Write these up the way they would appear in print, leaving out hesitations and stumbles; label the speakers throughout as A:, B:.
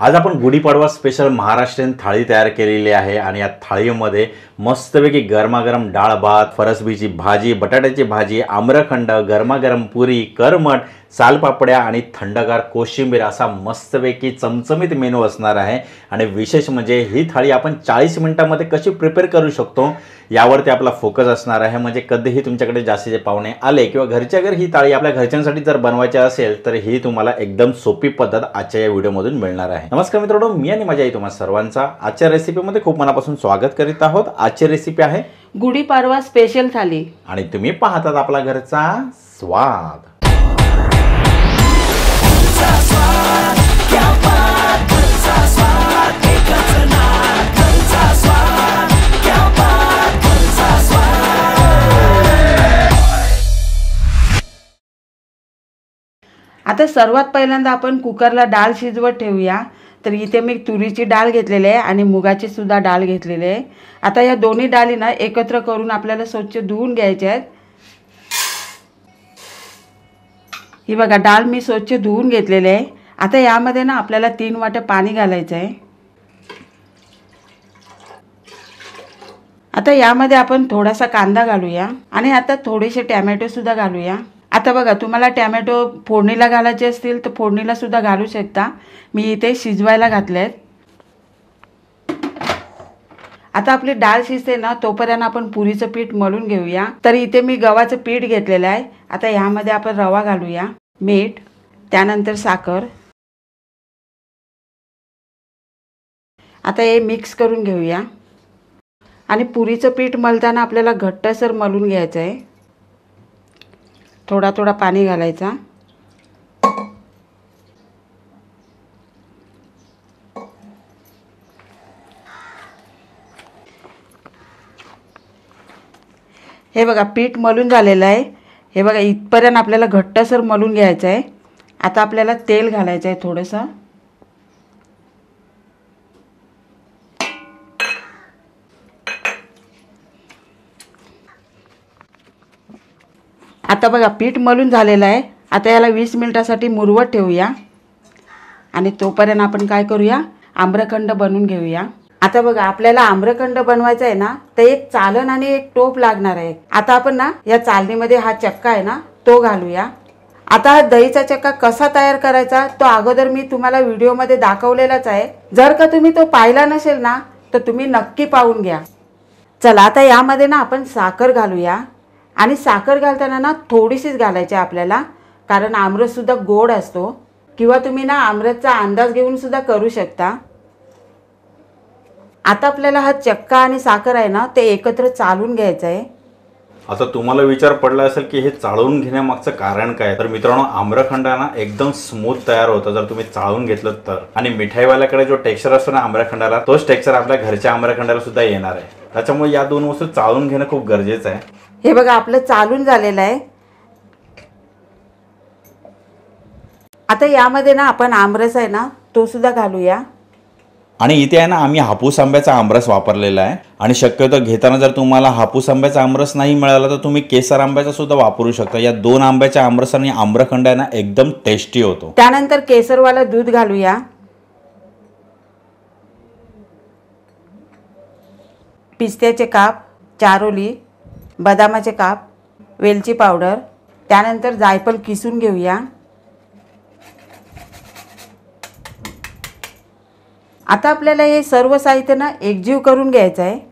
A: आज आपण गुढीपाडवा स्पेशल महाराष्ट्रीयन थाळी तयार केलेली आहे आणि या थाळीमध्ये मस्तपैकी गरमागरम डाळ भात, फरसबीची भाजी, बटाट्याची भाजी, आम्रखंड, गरमागरम पुरी, करमट, सालपापड्या आणि थंडगार कोशिंबीर असा मस्तपैकी चमचमीत मेनू असणार आहे। आणि विशेष म्हणजे ही थाळी आपण 40 मिनिटांमध्ये कशी प्रिपेअर करू शकतो यावरती आपला फोकस असणार आहे। म्हणजे कधीही तुमच्याकडे जास्तीचे पाहुणे आले किंवा घरच्या घर ही थाळी आपल्या घरच्यांसाठी जर बनवायची असेल तर ही तुम्हाला एकदम सोपी पद्धत आजच्या या व्हिडिओमधून मिळणार आहे। नमस्कार मित्रांनो, मी आणि माझी आई तुम्हा सर्वांचा आजच्या रेसिपीमध्ये खूप मनापासून स्वागत करीत आहोत। आजची रेसिपी आहे
B: गुढीपाडवा स्पेशल थाली
A: आणि तुम्ही पाहतात आपला घरचा स्वाद।
B: आता सर्वात पहिल्यांदा आपण कुकरला डाळ शिजवत ठेवूया। तर इथे मी तुरीची डाळ घेतलेली आहे आणि मुगाची सुद्धा डाळ घेतलेली आहे। आता या दोन्ही डाळी ना एकत्र करून आपल्याला स्वच्छ धुवून घ्यायच्या आहेत। ही बघा डाळ मी स्वच्छ धुवून घेतलेली आहे। आता यामध्ये ना आपल्याला 3 वाट्या पाणी घालायचं आहे। आता यामध्ये आपण थोडासा कांदा घालूया आणि आता थोडेसे टोमॅटो सुद्धा घालूया। आता बघा तुम्हाला टोमॅटो फोडणीला घालायचे असतील तर फोडणीला सुद्धा घालू शकता। मी इथे शिजवायला घातलेत। आता आपली डाळ शिजते ना तोपर्यंत आपण पुरीचं पीठ मळून घेऊया। तर इथे मी गव्हाचं पीठ घेतलेलं आहे। आता यामध्ये आपण रवा घालूया, मीठ, त्यानंतर साखर। आता हे मिक्स करून घेऊया आणि पुरीचं पीठ मळताना आपल्याला घट्टसर मळून घ्यायचं आहे। थोडा थोडा पाणी घालायचा। हे बघा पीठ मळून झालेलं आहे। हे बघा इथपर्यंत आपल्याला घट्टसर मळून घ्यायचं आहे। आता आपल्याला तेल घालायचं आहे थोडंसं। आता बघा पीठ मळून झालेलं आहे। आता याला 20 मिनिटासाठी मुरवत ठेवूया आणि तोपर्यंत आपण काय करूया, आम्रखंड बनवून घेऊया। आता बघा आपल्याला आम्रखंड बनवायचा आहे ना तर एक चालन आणि एक टोप लागणार आहे। आता आपण ना या चालणीमध्ये हा चक्का आहे ना तो घालूया। आता हा दहीचा चक्का कसा तयार करायचा तो अगोदर मी तुम्हाला व्हिडिओमध्ये दाखवलेलाच आहे। जर का तुम्ही तो पाहिला नसेल ना तर तुम्ही नक्की पाहून घ्या। चला आता यामध्ये ना आपण साखर घालूया आणि साखर घालताना ना थोडीशीच घालायची आपल्याला, कारण आमरस सुद्धा गोड असतो किंवा तुम्ही ना आमरसचा अंदाज घेऊन सुद्धा करू शकता। आता आपल्याला हा चक्का आणि साखर आहे ना ते एकत्र चालून घ्यायचं आहे।
A: आता तुम्हाला विचार पडला असेल की हे चाळून घेण्यामागचं कारण काय? तर मित्रांनो, आम्रखंड ना एकदम स्मूथ तयार होतं जर तुम्ही चाळून घेतलं तर। आणि मिठाईवाल्याकडे जो टेक्स्चर असतो ना आम्रखंडाला, तोच टेक्स्चर आपल्या घरच्या आम्रखंडाला सुद्धा येणार आहे। त्याच्यामुळे या दोन वस्तू चाळून घेणं खूप गरजेचं आहे।
B: हे बघा आपलं चालून झालेलं आहे। आता यामध्ये ना आपण आमरस आहे ना तो सुद्धा घालूया
A: आणि इथे आहे ना आम्ही हापूस आंब्याचा आमरस वापरलेला आहे। आणि शक्यतो घेताना जर तुम्हाला हापूस आंब्याचा आमरस नाही मिळाला तर तुम्ही केसर आंब्याचा सुद्धा वापरू शकता। या 2 आंब्याच्या आमरस आणि आम्रखंड आहे ना एकदम टेस्टी होतो।
B: त्यानंतर केसरवाला दूध घालूया, पिस्त्याचे काप, चारोली, बदामाचे काप, वेलची पावडर, त्यानंतर जायफळ किसून घेऊया। आता आपल्याला हे सर्व साहित्य ना एकजीव करून घ्यायचं आहे।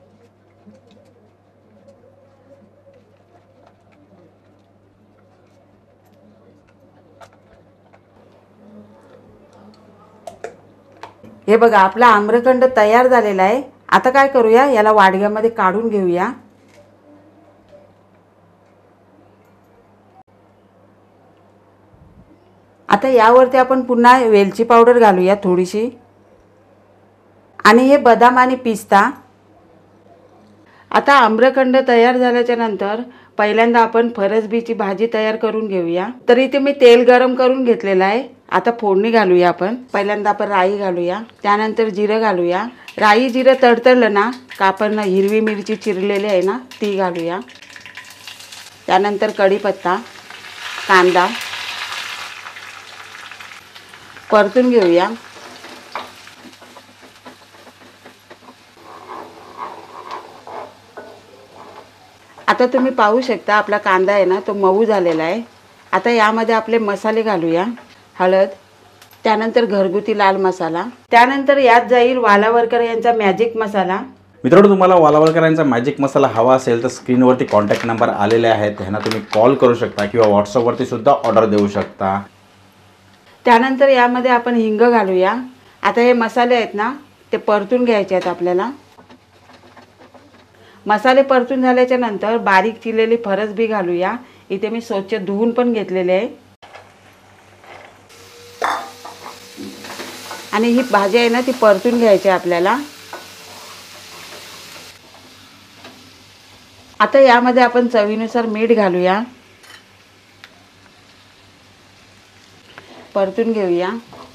B: हे बघा आपला आम्रखंड तयार झालेला आहे। आता काय करूया, याला वाडग्यामध्ये काढून घेऊया। आता यावरती आपण पुन्हा वेलची पावडर घालूया थोडीशी आणि हे बदाम आणि पिस्ता। आता आम्रखंड तयार झाल्याच्या नंतर पहिल्यांदा आपण फरसबीची भाजी तयार करून घेऊया। तर इथे मी तेल गरम करून घेतलेलं आहे। आता फोडणी घालूया आपण। पहिल्यांदा आपण राई घालूया, त्यानंतर जिरं घालूया। राई जिरं तडतडलं ना का आपण हिरवी मिरची चिरलेली आहे ना ती घालूया। त्यानंतर कढीपत्ता, कांदा परतून घेऊया। आता तुम्ही पाहू शकता आपला कांदा आहे ना तो मऊ झालेला आहे। आता यामध्ये आपले मसाले घालूया। हळद, त्यानंतर घरगुती लाल मसाला, त्यानंतर यात जाईल वालावरकर यांचा मॅजिक मसाला।
A: मित्रांनो, तुम्हाला वालावलकर यांचा मॅजिक मसाला हवा असेल तर स्क्रीनवरती कॉन्टॅक्ट नंबर आलेले आहेत, त्यांना तुम्ही कॉल करू शकता किंवा व्हॉट्सअपवरती सुद्धा ऑर्डर देऊ शकता।
B: त्यानंतर यामध्ये आपण हिंग घालूया। आता हे मसाले आहेत ना ते परतून घ्यायचे आहेत आपल्याला। मसाले परतून झाल्याच्या नंतर बारीक चिरलेली फरसबी घालूया। इथे मी स्वच्छ धुवून पण घेतलेले आहे। आणि ही भाजी आहे ना ती परतून घ्यायची आपल्याला। आता यामध्ये आपण चवीनुसार मीठ घालूया, परतून घेऊया।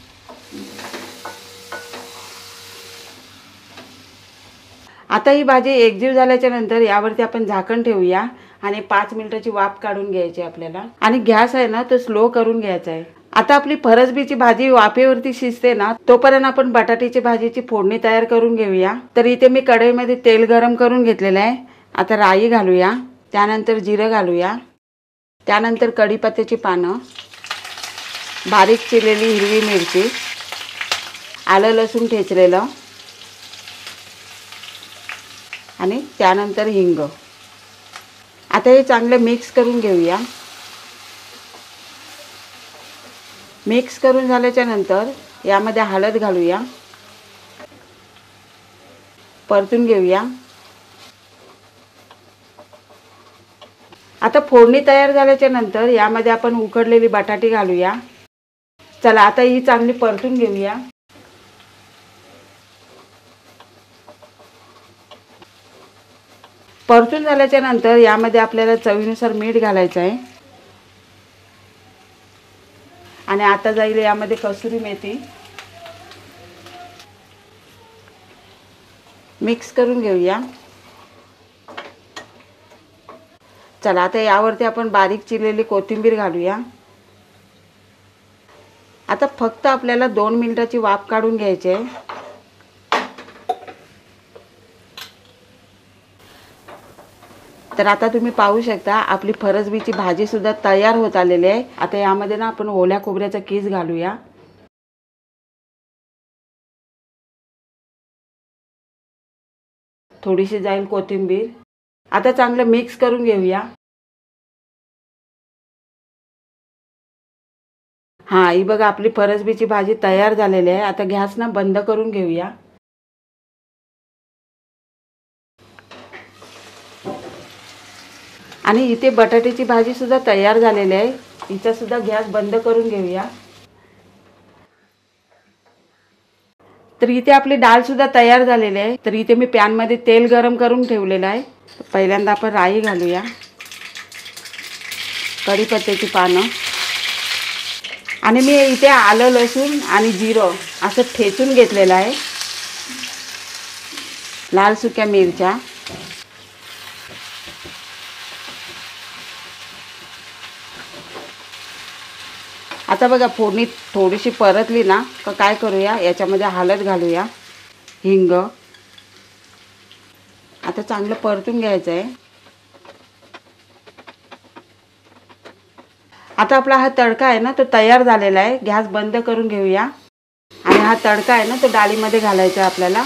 B: आता ही भाजी एकजीव झाल्याच्या नंतर यावरती आपण झाकण ठेवूया आणि 5 मिनिटाची वाफ काढून घ्यायची आपल्याला। आणि गॅस आहे ना तो स्लो करून घ्यायचा आहे। आता आपली फरसबीची भाजी वाफेवरती शिजते ना तोपर्यंत आपण बटाट्याची भाजीची फोडणी तयार करून घेऊया। तर इथे मी कढईमध्ये तेल गरम करून घेतलेलं आहे। आता राई घालूया, त्यानंतर जिरं घालूया, त्यानंतर कढीपत्त्याची पानं, बारीक चिरलेली हिरवी मिरची, आलं लसूण ठेचलेलं आणि त्यानंतर हिंग। आता हे चांगलं मिक्स करून घेऊया। मिक्स करून झाल्याच्या नंतर यामध्ये हळद घालूया, परतून घेऊया। आता फोडणी तयार झाल्याच्या नंतर यामध्ये आपण उकडलेली बटाटी घालूया। चला आता ही चांगली परतून घेऊया। परतून झाल्याच्या नंतर यामध्ये आपल्याला चवीनुसार मीठ घालायचं आहे। आणि आता जाईल यामध्ये कसुरी मेथी, मिक्स करून घेऊया। चला आता यावरती आपण बारीक चिरलेली कोथिंबीर घालूया। आता फक्त आपल्याला 2 मिनिटाची वाफ काढून घ्यायची आहे। तर आता तुम्ही पाहू शकता आपली फरसबीची भाजी सुद्धा तयार होत आलेली आहे। आता यामध्ये ना आपण ओल्या खोबऱ्याचा कीस घालूया, थोडीशी जाईल कोथिंबीर। आता चांगलं मिक्स करून घेऊया। हा, ही बघा आपली फरसबीची भाजी तयार झालेली आहे। आता गॅस ना बंद करून घेऊया। आणि इथे बटाट्याची भाजी सुद्धा तयार झालेली आहे। हिचा सुद्धा गॅस बंद करून घेऊया। तर इथे आपली डाळ सुद्धा तयार झालेली आहे। तर इथे मी पॅन मध्ये तेल गरम करून ठेवलेलं आहे। पहिल्यांदा आपण राई घालूया, कढीपत्त्याची पानं, आणि मी इथे आलं लसूण आणि जिरं असं ठेचून घेतलेलं आहे, लाल सुक्या मिरच्या, आता बघा फोडणी थोडीशी परतली ना तर काय करूया, याच्यामध्ये हळद घालूया, हिंग। आता चांगलं परतून घ्यायचं आहे। आता आपला हा तडका आहे ना तो तयार झालेला आहे। गॅस बंद करून घेऊया आणि हा तडका आहे ना तो डाळीमध्ये घालायचा आहे आपल्याला।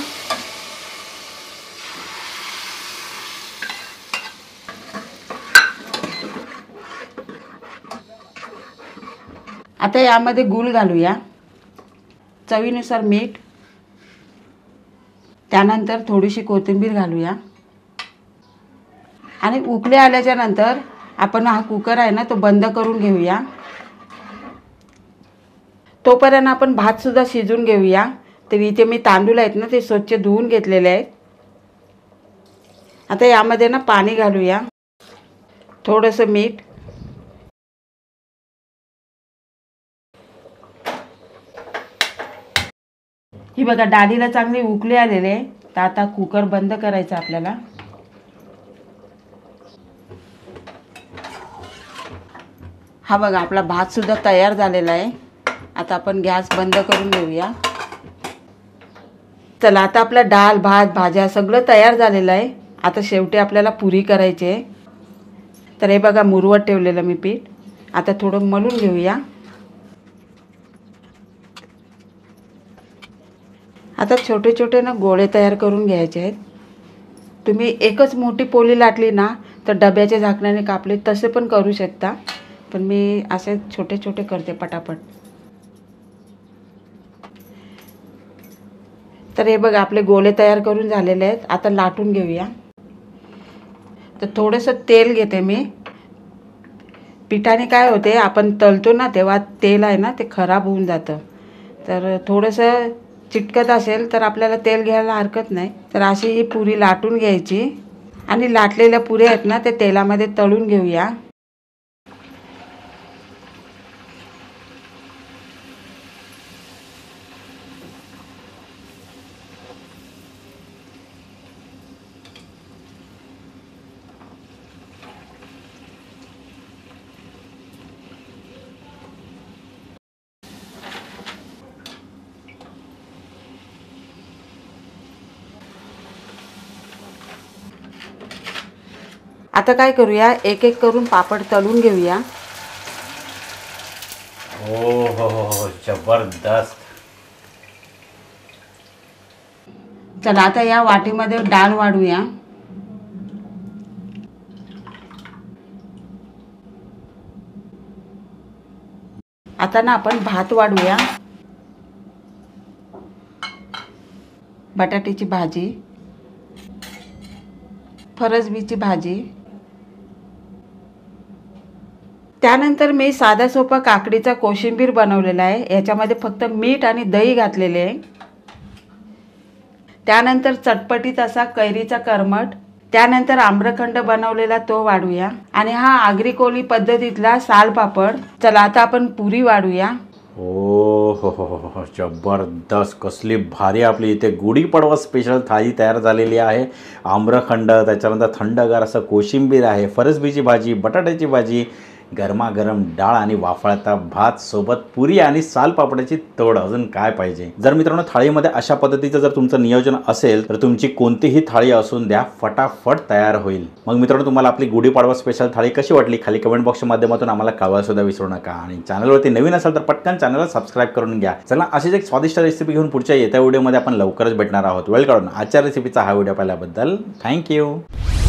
B: आता यामध्ये गूळ घालूया, चवीनुसार मीठ, त्यानंतर थोडीशी कोथिंबीर घालूया। आणि उकळी आल्याच्या नंतर आपण हा कुकर आहे ना तो बंद करून घेऊया। तोपर्यंत आपण भात सुद्धा शिजून घेऊया। तर इथे मी तांदूळ आहेत ना ते स्वच्छ धुवून घेतलेले आहेत। आता यामध्ये ना पाणी घालूया, थोडंसं मीठ, ही बघा डाळीला चांगली उकळी आलेली आहे। तर आता कुकर बंद करायचा आपल्याला। हा बघा आपला भात सुद्धा तयार झालेला आहे। आता आपण गॅस बंद करून घेऊया। चला आता आपला डाळ भात भाज्या सगळं तयार झालेलं आहे। आता शेवटी आपल्याला पुरी करायची आहे। तर हे बघा मुरवत ठेवलेलं मी पीठ. आता थोडं मलून घेऊया. आता छोटे छोटे ना गोळे तयार करून घ्यायचे आहेत. तुम्ही एकच मोठी पोळी लाटली ना तर डब्याच्या झाकणाने कापले तसे पण करू शकता, पण मी असे छोटे छोटे करते पटापट. तर हे बघा आपले गोळे तयार करून झालेले आहेत. आता लाटून घेऊया. तर थोडंसं तेल घेते मी. पिठाने काय होते, आपण तळतो ना तेव्हा तेल आहे ना ते खराब होऊन जातं. तर थोडंसं चिटकत असेल तर आपल्याला तेल घ्यायला हरकत नाही. तर अशी ही पुरी लाटून घ्यायची आणि लाटलेल्या पुऱ्या आहेत ना ते तेलामध्ये तळून घेऊया. आता काय करूया, एक एक करून पापड तळून घेऊया.
A: हो जबरदस्त.
B: चला आता या वाटीमध्ये डाळ वाढूया. आता ना आपण भात वाढूया. बटाट्याची भाजी, फरसबीची भाजी. त्यानंतर मी साधा सोपा काकडीचा कोशिंबीर बनवलेला आहे. याच्यामध्ये फक्त मीठ आणि दही घातलेले आहे. त्यानंतर चटपटीत असा कैरीचा करमट. त्यानंतर आम्रखंड बनवलेला तो वाढूया. आणि हा आगरी कोळी पद्धतीतला सालपापड. चला आता आपण पुरी वाढूया.
A: हो जबरदस्त. कसली भारी आपली इथे गुढीपाडवा स्पेशल थाळी तयार झालेली आहे. आम्रखंड, त्याच्यानंतर थंडगार असं कोशिंबीर आहे, फरसबीची भाजी, बटाट्याची भाजी, गरमागरम डाळ आणि वाफळता भात सोबत पुरी आणि सालपापडाची तोड. अजून काय पाहिजे. जर मित्रांनो थाळीमध्ये अशा पद्धतीचं जर तुमचं नियोजन असेल तर तुमची कोणतीही थाळी असून द्या, फटाफट तयार होईल. मग मित्रांनो तुम्हाला आपली गुढीपाडवा स्पेशल थाळी कशी वाटली खाली कमेंट बॉक्सच्या माध्यमातून आम्हाला कळवायला सुद्धा विसरू नका. आणि चॅनलवरती नवीन असाल तर पटकन चॅनलला सबस्क्राईब करून घ्या. चला अशीच एक स्वादिष्ट रेसिपी घेऊन पुढच्या येत्या व्हिडिओमध्ये आपण लवकरच भेटणार आहोत. वेळ काढून आजच्या रेसिपीचा हा व्हिडिओ पाहिल्याबद्दल थँक्यू.